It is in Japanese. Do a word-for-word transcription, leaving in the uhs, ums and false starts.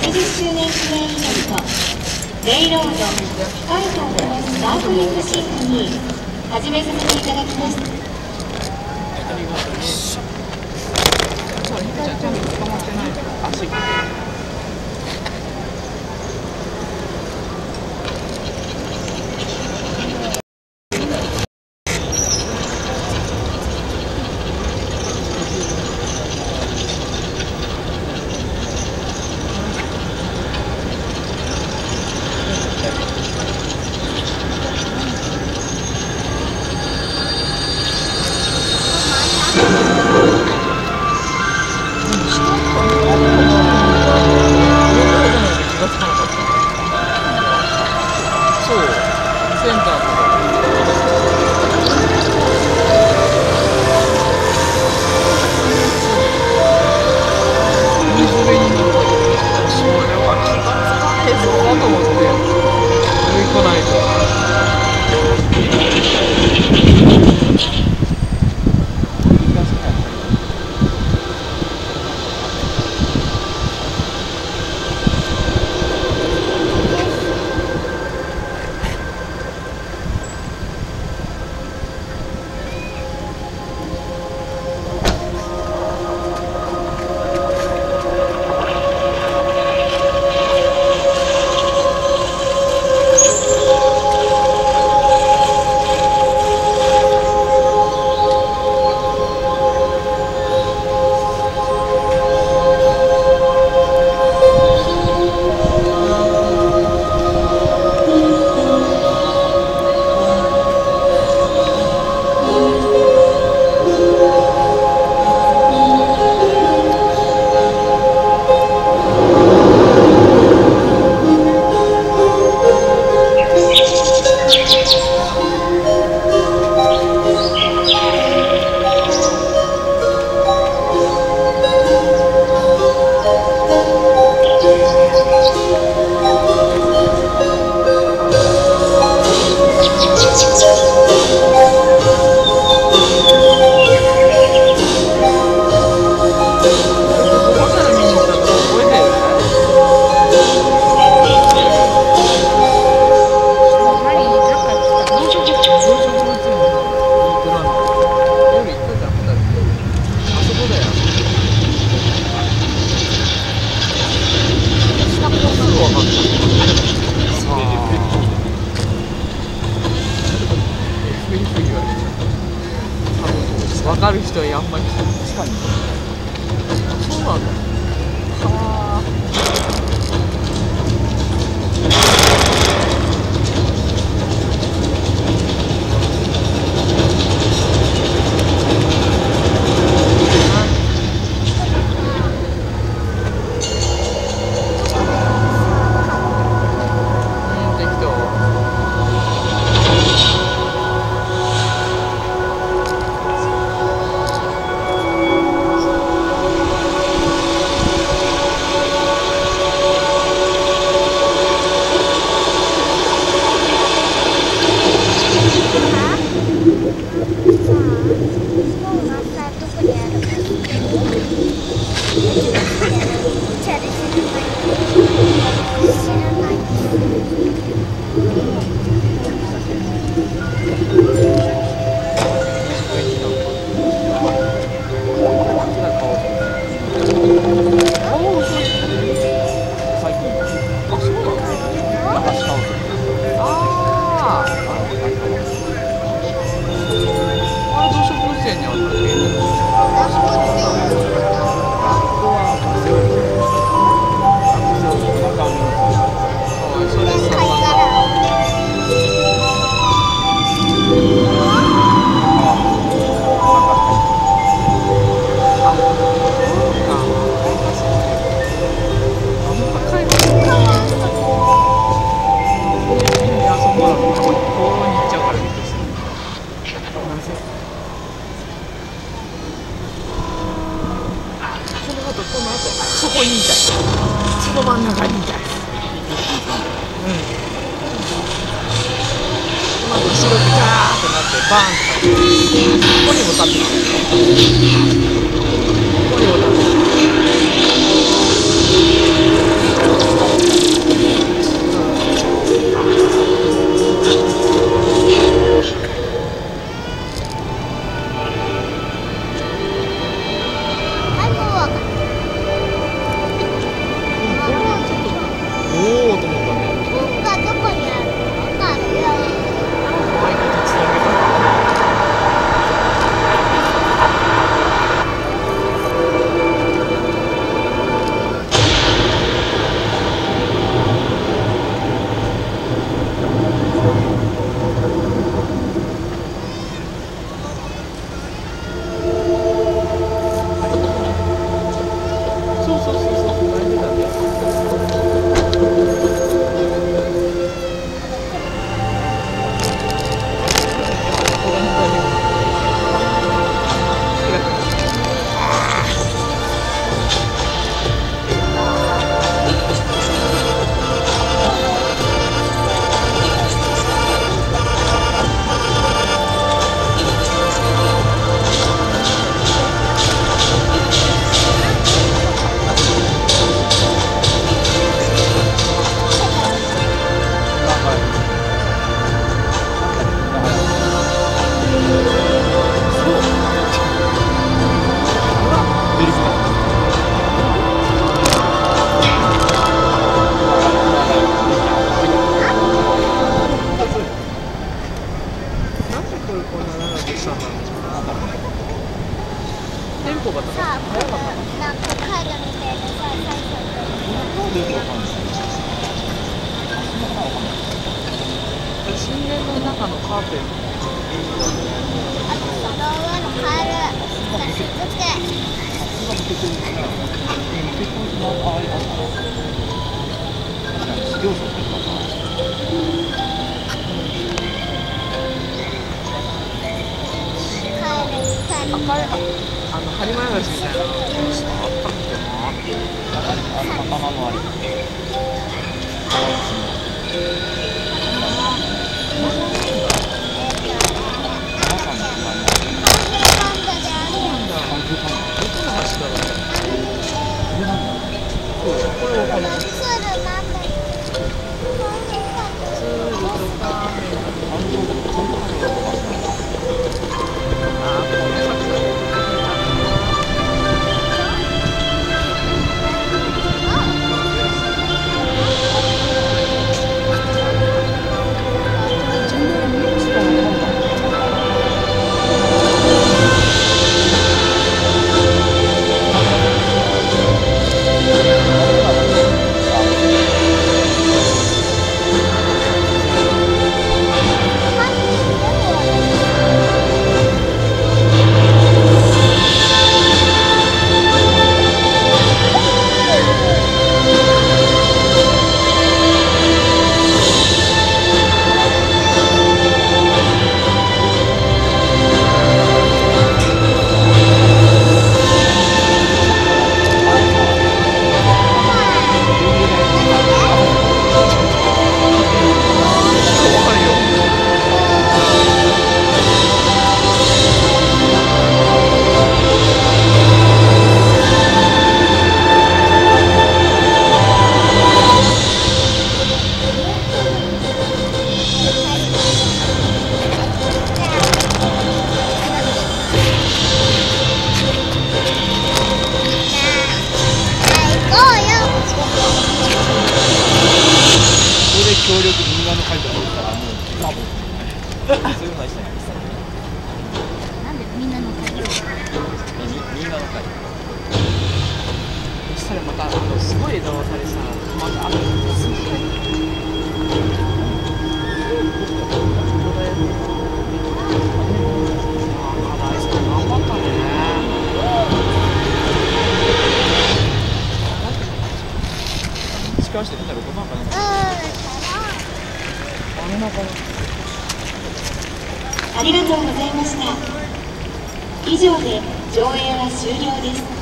ちじゅっしゅうねん記念イベントレイロードスカイハースタートリップシーズンに始めさせていただきます。 そう、ひかりちゃんに捕まってないから足が。分かる人はあんまり近い。そうなんだ。はあ。そこにいたい。その真ん中にいたい。うん。この後後ろでガーッとなってバーンとかここにも立ってます。ここにも立ってます。 神殿の中のカーペット。 あとその上のカエルがしつけ。 赤い、あ、あの、ハリマヤガシみたいな。あったっけな。頭のあり。 協力右側の書いてあるからもう多分そういうのはしてないです。 なんでみんなの書いてる？ 右側の書いてある。 そしたらまたあのすごい枝分かれさ、またあのすごい。 力してみたらろくまんかな。 ありがとうございました。以上で上映は終了です。